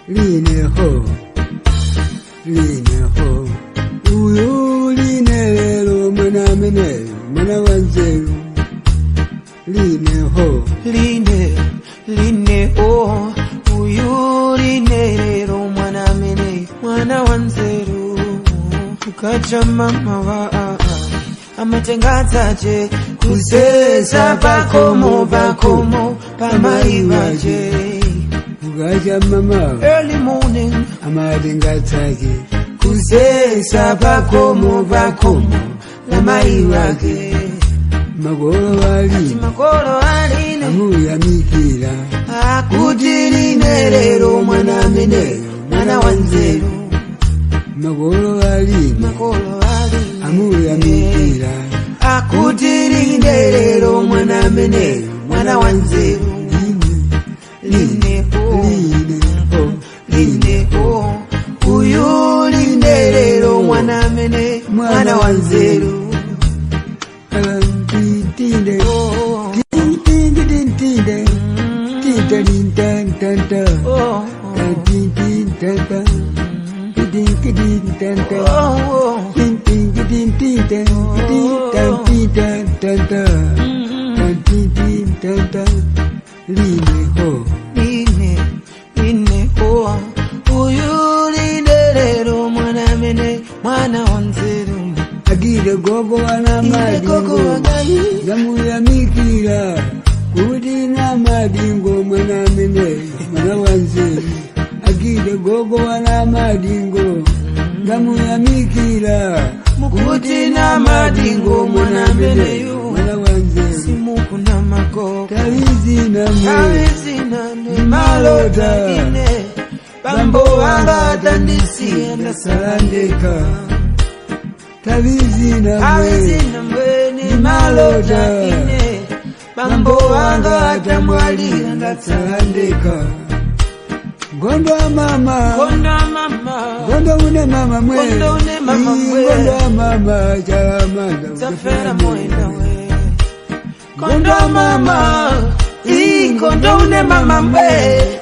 line ho uyu line lelo mwana mene mwana wanzeru line ho oh uyu line lelo mwana mene mwana wanzeru ukacha mama wa amatengazaje kuzeza bakomo pamaivaje ukacha mama early morning amatengazaje kuzeza bakomo pamaivaje magolo aline amuya mikira akutirine lero mwana mene mwana wanzeru magolo aline amuya mikira akutirine lero mwana mene mwana wanzeru line ho uyu line lero mwana mene mwana wanzeru agire gogo wana madingo zamuya mikira kudina madingo mwana mene mwana wanzeru agire gogo wana madingo zamuya mikira kudina madingo mwana mene mwana wanzeru simukuna mago tawizina ni malota ine bambo wanga tandisi ndasalandeka tawizina mwe ni malota ine bambo wanga tamwali ndasalandeka gondo mama gondo une mama mwe gondo mama chalamanda zafera moenda we gondo mama une mama mwe